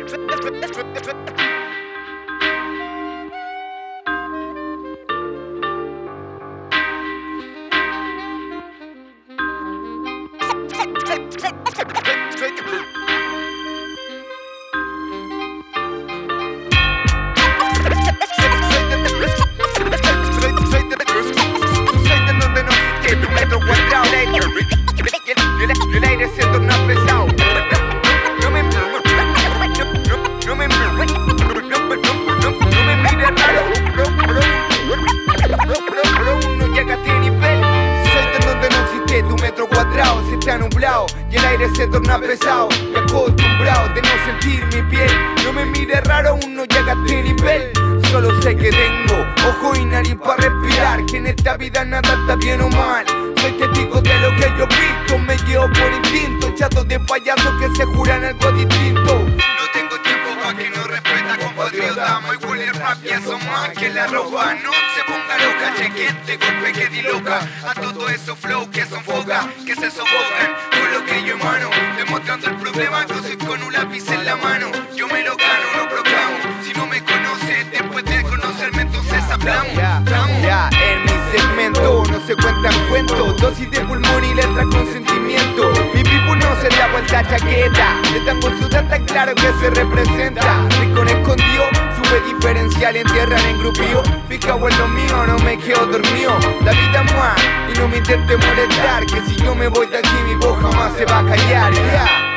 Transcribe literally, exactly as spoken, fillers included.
El aire se torna pesado. No me, no me, no me mires raro. No llega a este nivel. Soy de donde no existe tu metro cuadrado. Se está nublado y el aire se torna pesado. Me acostumbrado de no sentir mi piel. No me mires raro, aún no llega a este nivel. Solo sé que tengo ojo y nariz para respirar, que en esta vida nada está bien o mal. Soy testigo de lo que yo visto, me llevo por instinto. Chatos de payasos que se juran algo distinto. No tengo tiempo pa' que no respeta compatriota. My Wally rap ya son más que la ropa. No se ponga loca, chequete, golpe que di loca. A todo eso flow que son foca, que se sofocan con lo que yo emano. Demostrando el problema, yo soy con un lápiz en la mano. Yo me lo gano, lo proclamo. Si no me conoces, después de conocerme entonces hablamos. Ya, ya, en mi segmento no se cuentan cuentos. Dosis de pulmón y letras con sentimiento. Mi pipo no se da vuelta chaqueta. De tan con su tan claro que se representa. Rincón escondido, sube diferencial en tierra en grupío. Fijado en lo mío, no me quedo dormido. La vida es más y no me intente molestar, que si yo me voy de aquí mi voz jamás se va a callar. Yeah.